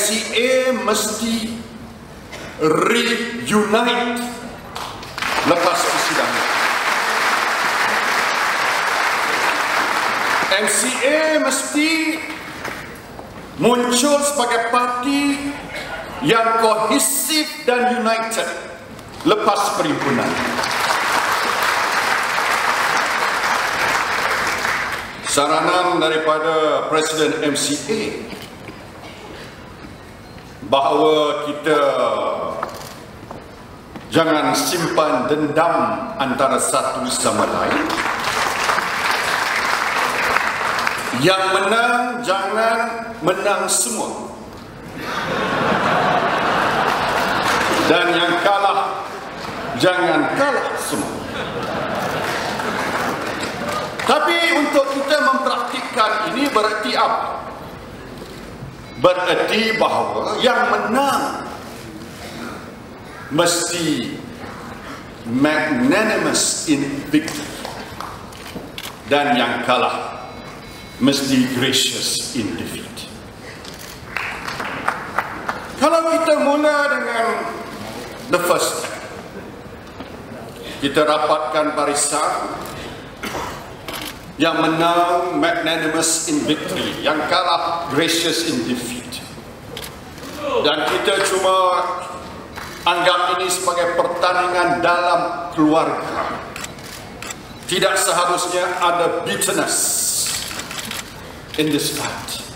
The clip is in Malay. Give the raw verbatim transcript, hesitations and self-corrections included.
C A mesti reunite lepas persidangan. M C A mesti muncul sebagai parti yang kohesif dan united lepas perhimpunan. Saranan daripada Presiden M C A bahawa kita jangan simpan dendam antara satu sama lain. Yang menang jangan menang semua, dan yang kalah jangan kalah semua. Tapi untuk kita mempraktikkan ini berarti apa? Berarti bahawa yang menang mesti magnanimous in victory, dan yang kalah mesti gracious in defeat. Kalau kita mula dengan the first step, kita rapatkan barisan, yang menang magnanimous in victory, yang kalah gracious in defeat, dan kita cuma anggap ini sebagai pertandingan dalam keluarga. Tidak seharusnya ada bitterness in this fight.